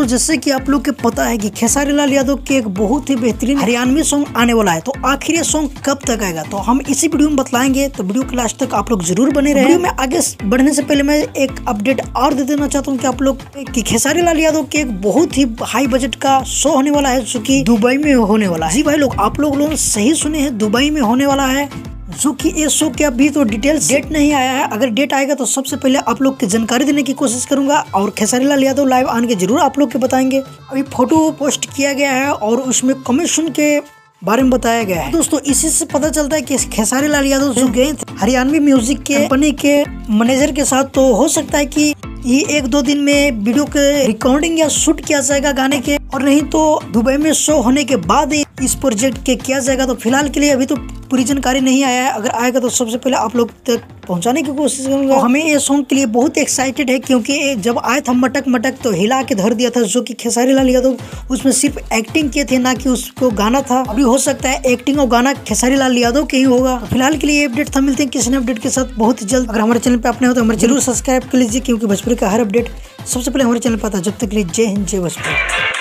जैसे कि आप लोग के पता है कि खेसारी लाल यादव के एक बहुत ही बेहतरीन हरियाणवी सॉन्ग आने वाला है, तो आखिर ये सॉन्ग कब तक आएगा तो हम इसी वीडियो में बतलाएंगे। तो वीडियो के लास्ट तक आप लोग जरूर बने रहे। वीडियो में आगे बढ़ने से पहले मैं एक अपडेट और दे देना चाहता हूँ कि आप लोग कि खेसारी लाल यादव के एक बहुत ही हाई बजट का शो होने वाला है जो कि दुबई में होने वाला है। जी भाई लोग, आप लोग सही सुने हैं, दुबई में होने वाला है। जो कि ये शो के अभी तो डिटेल्स डेट नहीं आया है। अगर डेट आएगा तो सबसे पहले आप लोग की जानकारी देने की कोशिश करूंगा और खेसारी लाल यादव लाइव आने के जरूर आप लोग के बताएंगे। अभी फोटो पोस्ट किया गया है और उसमें कमीशन के बारे में बताया गया है। दोस्तों इसी से पता चलता है कि खेसारी लाल यादव जो गए थे हरियाणवी म्यूजिक के कंपनी के मैनेजर के साथ, तो हो सकता है कि ये 1-2 दिन में वीडियो के रिकॉर्डिंग या शूट किया जाएगा गाने के, और नहीं तो दुबई में शो होने के बाद इस प्रोजेक्ट के किया जाएगा। तो फिलहाल के लिए अभी तो पूरी जानकारी नहीं आया है। अगर आएगा तो सबसे पहले आप लोग तक पहुंचाने की कोशिश करूंगा। तो हमें ये सॉन्ग के लिए बहुत एक्साइटेड है क्योंकि जब आया था मटक मटक तो हिला के धर दिया था, जो कि खेसारी लाल यादव उसमें सिर्फ एक्टिंग किए थे, ना कि उसको गाना था। अभी हो सकता है एक्टिंग और गाना खेसारी लाल यादव के ही होगा। तो फिलहाल के लिए अपडेट था, मिलते हैं किसी नए अपडेट के साथ बहुत जल्द। अगर हमारे चैनल पे आपने हो तो हमारे जरूर सब्सक्राइब कर लीजिए क्योंकि भोजपुरी का हर अपडेट सबसे पहले हमारे चैनल पर आता है। जब तक के लिए जय हिंद, जय भोजपुरी।